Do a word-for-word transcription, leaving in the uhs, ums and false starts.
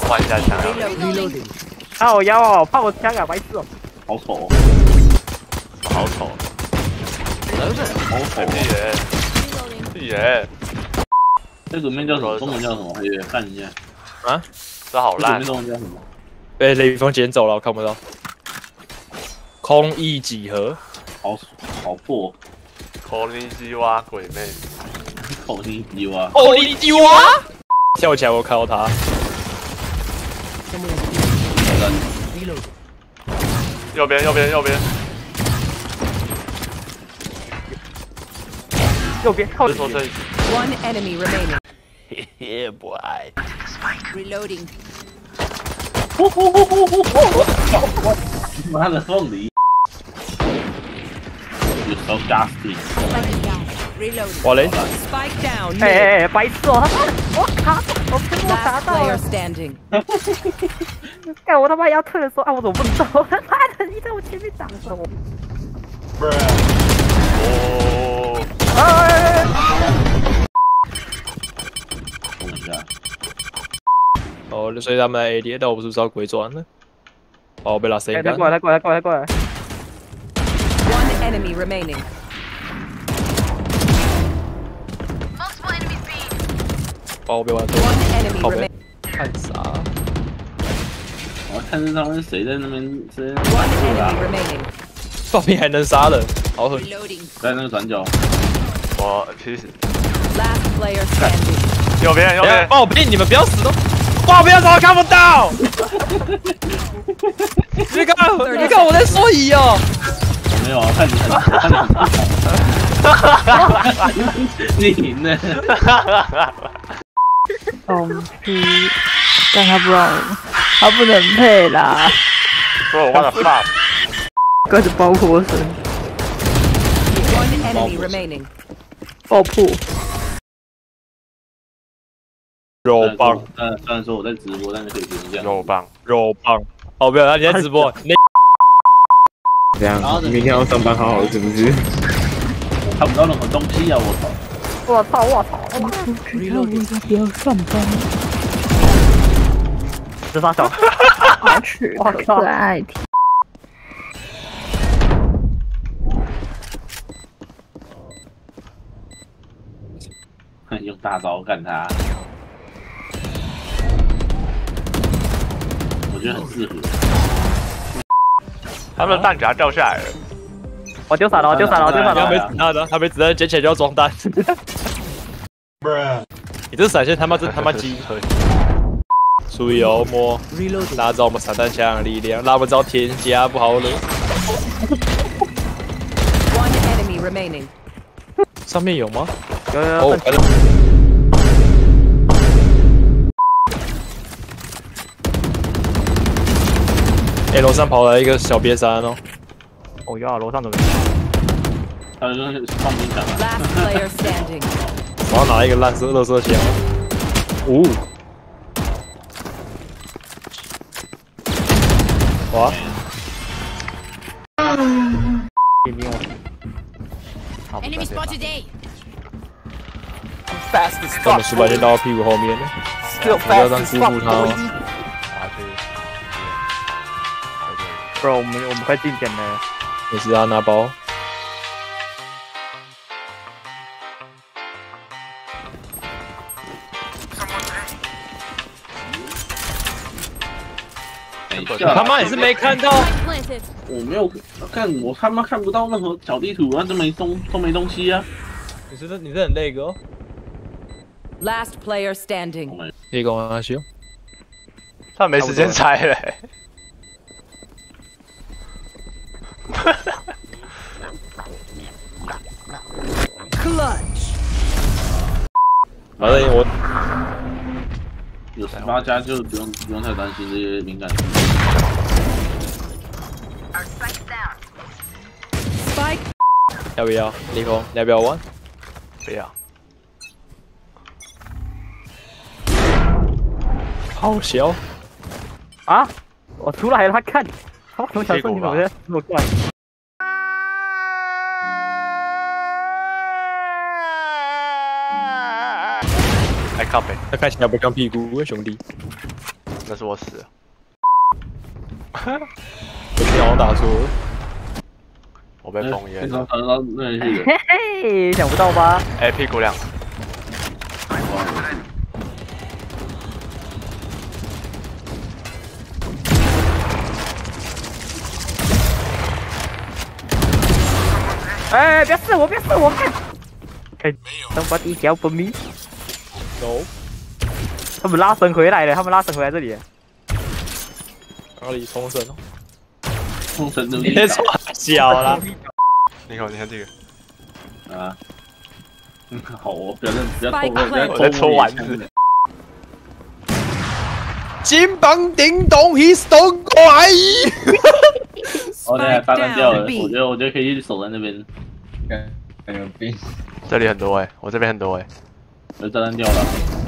换一下枪。 啊，我腰哦，怕我枪啊，白痴哦。 好丑哦， 好丑。 好丑屁耶！屁耶！ 这组面叫什么？中文叫什么？也看一下。 啊？这好烂。 这组面中文叫什么？ 被雷锋捡走了，我看不到。空翼几何？ 好好破。 口尼基蛙鬼妹。 口尼基蛙。 口尼基蛙。跳起来，我看到他。 右边，右边，右边。 右边靠说这。 One enemy remaining. Yeah, boy. Reloading. 呼呼呼呼呼呼！妈的凤梨 ！You so dusty. Reloading. 哇嘞 Spike down. 哎哎哎，白痴哦！我卡，我全部卡 Last 到 player 了。 standing. 干我他妈要退的时候，啊，我怎么不走？他妈的，你在我前面挡着我。 哦。 哎！ 等一下。 哦，所以他们来 A D， 但我不是知道鬼转了。哦，被拉谁？ 来过来，来过来，过来，过来。 One enemy remaining. Multiple enemies B. 哦，被玩错。 One enemy 靠 remaining. 北。看啥？ 我看这上面谁在那边谁 One 在 enemy remaining. 爆兵还能杀人，好狠！ Reloading. 在那个转角。 我其实 Last player standing. 右边，右边。 爆兵，你们不要死都！爆兵怎么看不到？你看，你看我在说乙哦。 我没有啊，看你很看你很。你赢了。 东西，但他不让我，他不能配啦。 说我忘了放。 开始爆破声， One enemy remaining. 爆破。 肉棒， 嗯，虽然说我在直播，但是可以不用这样。 肉棒， 肉棒。哦，不要，你在直播，你这样，明天要上班好好是不是？ 我看不到任何东西啊！我操！ 我操！我操！他妈！ 不要上班。 这啥小？ 好吃， 我靠！ 可爱题。 用大招干他，我觉得很适合。 他们的弹夹掉下来了。 我丢伞了！我丢伞了！我丢伞他没了！ 子弹的，他没子弹捡起来就要装弹。你这闪现他妈真他妈鸡！注意哦，摸，拿着我们散弹枪的力量，拉不着天家不好了。 One enemy remaining. 上面有吗？ 有有有！ 哦，哎，楼上跑来一个小瘪三哦。 哦呀，楼上怎么？ 他就是放兵枪啊！ Last player standing. 我要拿一个烂色垃圾枪。哦。哇！ Enemy spotted A. 我们十百天到屁股后面了，不要让辜负他哦。 不，我们我们快进点了。 也是啊，拿包。他妈也是没看到， 我没有看，我他妈看不到任何小地图啊，都没东都没东西啊！ 你是你是很累哥。 Last player standing. 你跟我修， 他没时间猜嘞。 Clutch. 反正我有十八加就不用不用太担心这些敏感区。 Spike. 要不要？立空，你要不要玩？ 不要。 好小啊！我出来了，他看，我从小说你怎么这么快？ 来靠北， 他看起来不像屁股，兄弟。 那是我死了。 被鸟打出， 我被封烟了。 经常传到那里去的。 嘿嘿，想不到吧？ 哎，屁股亮。 哎，不要射我，不要射我，看。看，somebody help me。 no， 他们拉绳回来了，他们拉绳回来这里了。 哪里冲绳？ 冲绳的别说小啦。 你看，你看这个。 啊。嗯，好，我不要认，不要偷 Spike 我，不要 planted 我在搓丸子。 金棒叮咚，he's don't 怪。 哦，对，炸弹掉了， down B 我觉得我觉得可以去守在那边。 很有病。 这里很多哎、我这边很多哎、 我炸弹掉了。